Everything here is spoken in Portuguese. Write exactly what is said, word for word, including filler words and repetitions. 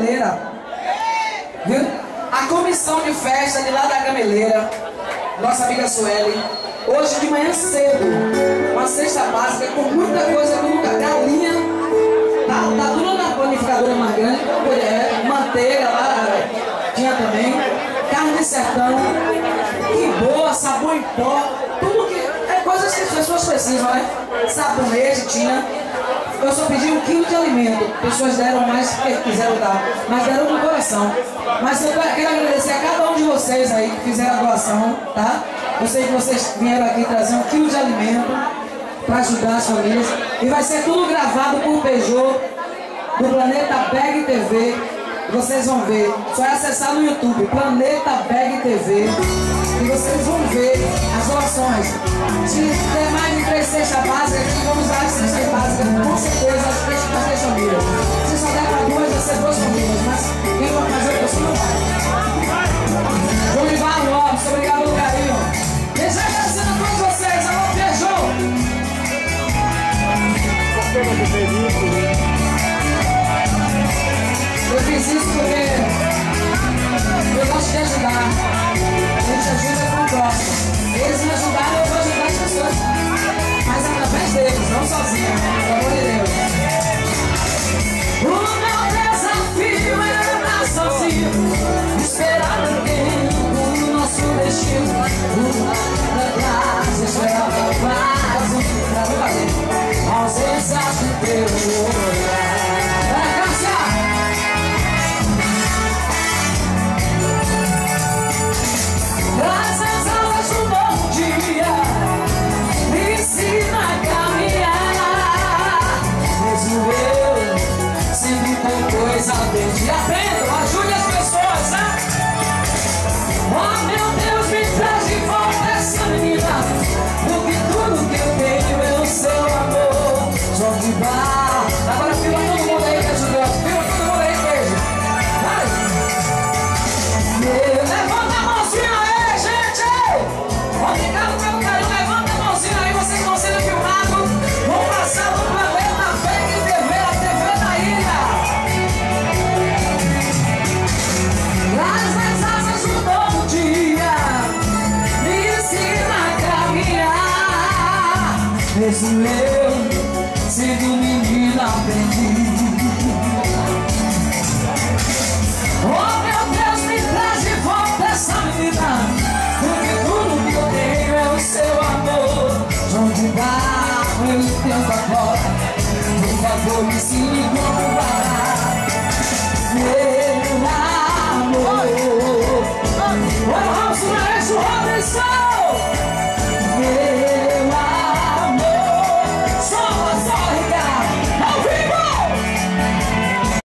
Gameleira. Viu? A comissão de festa de lá da Gameleira, nossa amiga Sueli, hoje de manhã cedo, uma cesta básica com muita coisa do lugar. Galinha, tá, tá tudo na panificadora mais grande, colher, manteiga lá, tinha também, carne de sertão, que boa, sabão em pó, tudo que é coisas que as pessoas precisam, né? Sabonete tinha. Eu só pedi um quilo de alimento, pessoas deram mais que quiseram dar, mas deram no coração. Mas eu quero agradecer a cada um de vocês aí que fizeram a doação, tá? Eu sei que vocês vieram aqui trazer um quilo de alimento para ajudar as famílias. E vai ser tudo gravado por Peugeot, do Planeta Bag T V. Vocês vão ver, só é acessar no YouTube, Planeta Bag T V, e vocês vão ver as doações. Se der mais de três cestas básicas, aqui vamos dar as cestas básicas, com certeza, as três para três famílias. Se só der para duas, vai ser duas famílias, mas quem vai fazer o pessoal não vai. Jolivar Lopes, obrigado pelo carinho. Deixa agradecendo a todos vocês, alô Peugeot! Eu fiz isso porque eu gosto de ajudar. A gente ajuda com gosta. Eles me ajudaram, eu vou ajudar as pessoas. Mas através deles, não sozinha, pelo amor de Deus. O meu desafio é andar sozinho, esperar alguém o nosso destino. Uma da classe, esperava quase um pra não fazer. Ausência de teu olhar. Traz as aulas do novo dia, me ensina a caminhar. Mesmo eu, sempre com coisa desde a frente.